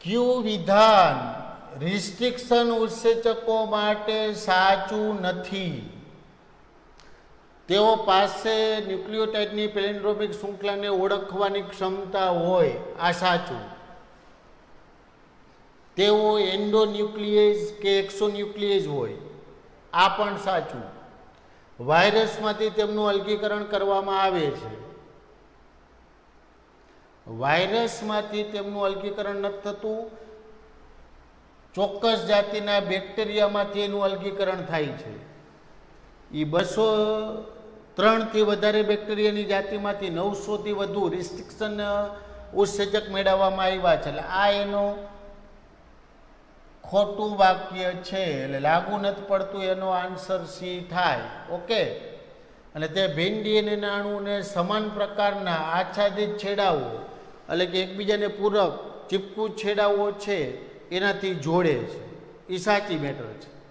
ક્યુ વિધાન રિસ્ટ્રિક્શન ઉત્સેચકો માટે સાચું નથી. તેઓ પાસે ન્યુક્લિયોટાઇડની પેલિન્ડ્રોમિક શૃંખલાને ઓળખવાની ક્ષમતા હોય, આ સાચું. તેઓ એન્ડોન્યુક્લિયેઝ કે એક્સોન્યુક્લિયેઝ હોય, આ પણ સાચું. વાયરસમાંથી તેમનું અલગીકરણ કરવામાં આવે છે. વાયરસમાંથી તેમનું અલગીકરણ નથી થતું, ચોક્કસ જાતિના બેક્ટેરિયામાંથી એનું અલગીકરણ થાય છે. એ 203થી વધારે બેક્ટેરિયાની જાતિમાંથી 900થી વધુ રિસ્ટ્રિક્શન ઉત્સેચક મેળવવામાં આવ્યા છે. એટલે આ એનો ખોટું વાક્ય છે, એટલે લાગુ નથી પડતું, એનો આન્સર સી થાય. ઓકે. અને તે ભીંડી અને નાણુને સમાન પ્રકારના આચ્છાદિત છેડાઓ એટલે કે એકબીજાને પૂરક ચીપકું છેડાઓ છે એનાથી જોડે છે, એ સાચી મેટર છે.